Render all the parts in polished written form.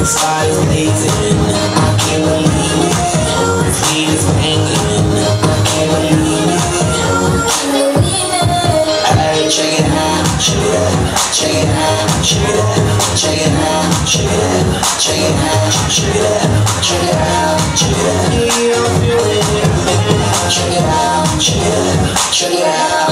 Stars blazing, I can't believe it. Feet is banging, I can't believe it. Hey, check it out, check it out, check it out, check it out, check it out, check it out, check it out, check it out, check it out, check it out. Yeah, I'm feeling it. Check it out, check it out, check it out.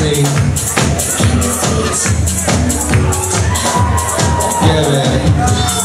Yeah, man.